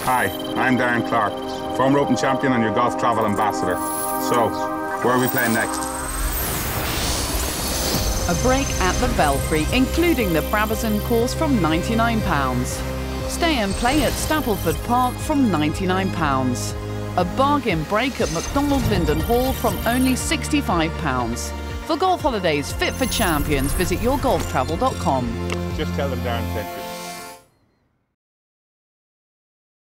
Hi, I'm Darren Clarke, former Open champion and your golf travel ambassador. So, where are we playing next? A break at the Belfry, including the Brabazon course from £99. Stay and play at Stapleford Park from £99. A bargain break at McDonald Linden Hall from only £65. For golf holidays fit for champions, visit yourgolftravel.com. Just tell them Darren sent you.